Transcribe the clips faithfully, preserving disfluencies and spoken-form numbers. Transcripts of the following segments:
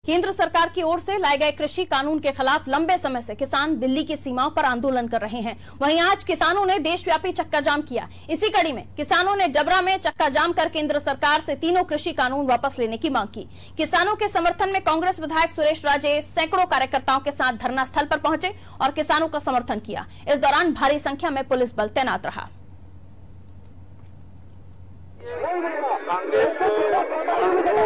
केंद्र सरकार की ओर से लाए गए कृषि कानून के खिलाफ लंबे समय से किसान दिल्ली की सीमाओं पर आंदोलन कर रहे हैं। वहीं आज किसानों ने देशव्यापी चक्का जाम किया। इसी कड़ी में किसानों ने डबरा में चक्का जाम कर केंद्र सरकार से तीनों कृषि कानून वापस लेने की मांग की। किसानों के समर्थन में कांग्रेस विधायक सुरेश राजे सैकड़ों कार्यकर्ताओं के साथ धरना स्थल पर पहुंचे और किसानों का समर्थन किया। इस दौरान भारी संख्या में पुलिस बल तैनात रहा। कांग्रेस किसान को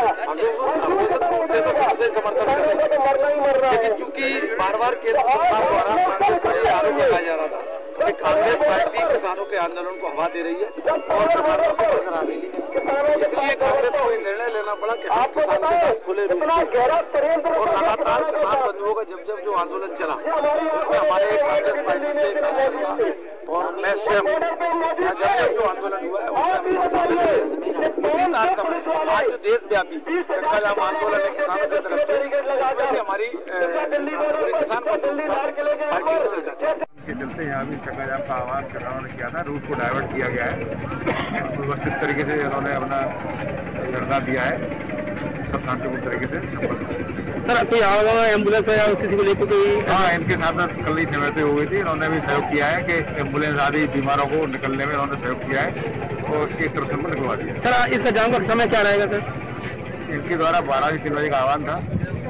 से तो सबसे समर्थन कर रही है, लेकिन चूंकि बार बार केंद्र सरकार द्वारा कांग्रेस पर यह आरोप लगाया जा रहा था कि कांग्रेस पार्टी किसानों के आंदोलन को हवा दे रही है और किसानों को बरकरार रही है, इसलिए कांग्रेस को ये निर्णय लेना पड़ा कि हम किसानों के साथ खुले रूप से और लगातार किसान बंधुओं का जब जब जो आंदोलन चला उसमें हमारे कांग्रेस पार्टी के कार्यकर्ता और मैं स्वयं जब जब जो आंदोलन हुआ है उसमें हम शामिल हुए। उसी तारतम्य में आज जो देशव्यापी चक्का जाम आंदोलन है किसानों की तरफ से, उसमें भी हमारी किसान बंधुओं के साथ पार्टी की शिरकत है। के चलते यहाँ भी चक्का जाम का आह्वान किसानों ने किया था, रूट को डाइवर्ट किया गया है। व्यवस्थित तरीके से उन्होंने अपना धरना दिया है, सब शांतिपूर्ण तरीके से संपन्न। सर कोई आवाज एम्बुलेंस है या किसी को लेकर कोई? हाँ, इनके साथ कल ही समय पे हो गई थी, इन्होंने भी सहयोग किया है कि एम्बुलेंस आदि बीमारों को निकलने में इन्होंने सहयोग किया है और एक तरफ से निकलवा दिया। सर इसका जाम का समय क्या रहेगा सर? इनके द्वारा बारह से तीन बजे का आह्वान था।